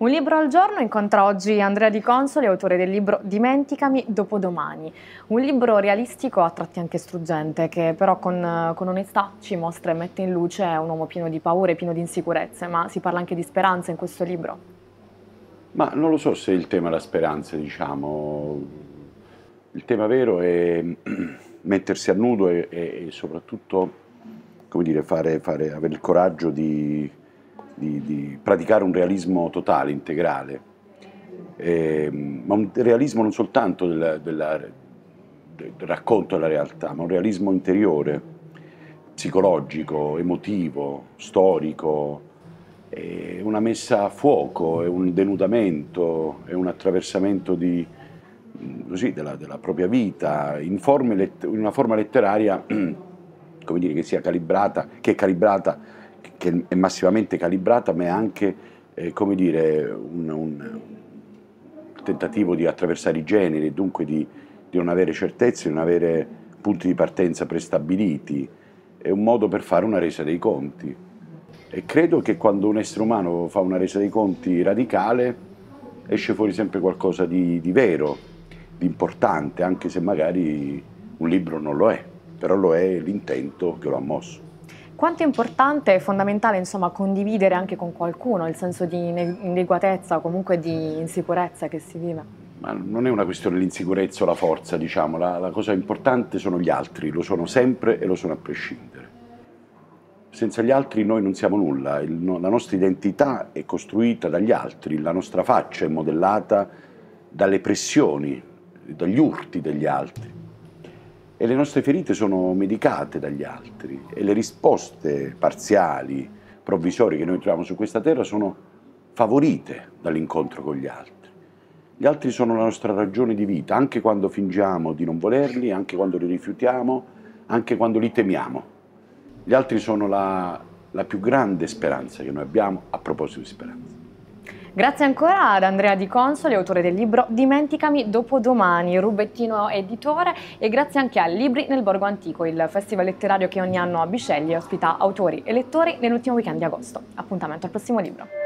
Un libro al giorno incontra oggi Andrea Di Consoli, autore del libro Dimenticami dopodomani. Un libro realistico, a tratti anche struggente, che però con onestà ci mostra e mette in luce un uomo pieno di paure, pieno di insicurezze, ma si parla anche di speranza in questo libro. Ma non lo so se il tema è la speranza, diciamo. Il tema vero è mettersi a nudo e soprattutto, come dire, avere il coraggio di praticare un realismo totale, integrale, ma un realismo non soltanto del racconto della realtà, ma un realismo interiore, psicologico, emotivo, storico, è una messa a fuoco, è un denudamento, è un attraversamento della propria vita in una forma letteraria come dire, che è massivamente calibrata, ma è anche come dire, un tentativo di attraversare i generi, dunque di non avere certezze, di non avere punti di partenza prestabiliti. È un modo per fare una resa dei conti. E credo che quando un essere umano fa una resa dei conti radicale, esce fuori sempre qualcosa di vero, di importante, anche se magari un libro non lo è, però lo è l'intento che lo ha mosso. Quanto è importante e fondamentale, insomma, condividere anche con qualcuno il senso di inadeguatezza o comunque di insicurezza che si vive? Ma non è una questione dell'insicurezza o la forza, diciamo, la cosa importante sono gli altri, lo sono sempre e lo sono a prescindere. Senza gli altri noi non siamo nulla, la nostra identità è costruita dagli altri, la nostra faccia è modellata dalle pressioni, dagli urti degli altri. E le nostre ferite sono medicate dagli altri e le risposte parziali, provvisorie che noi troviamo su questa terra sono favorite dall'incontro con gli altri. Gli altri sono la nostra ragione di vita, anche quando fingiamo di non volerli, anche quando li rifiutiamo, anche quando li temiamo. Gli altri sono la più grande speranza che noi abbiamo a proposito di speranza. Grazie ancora ad Andrea Di Consoli, autore del libro Dimenticami dopodomani, Rubettino editore, e grazie anche a Libri nel Borgo Antico, il festival letterario che ogni anno a Bisceglie ospita autori e lettori nell'ultimo weekend di agosto. Appuntamento al prossimo libro.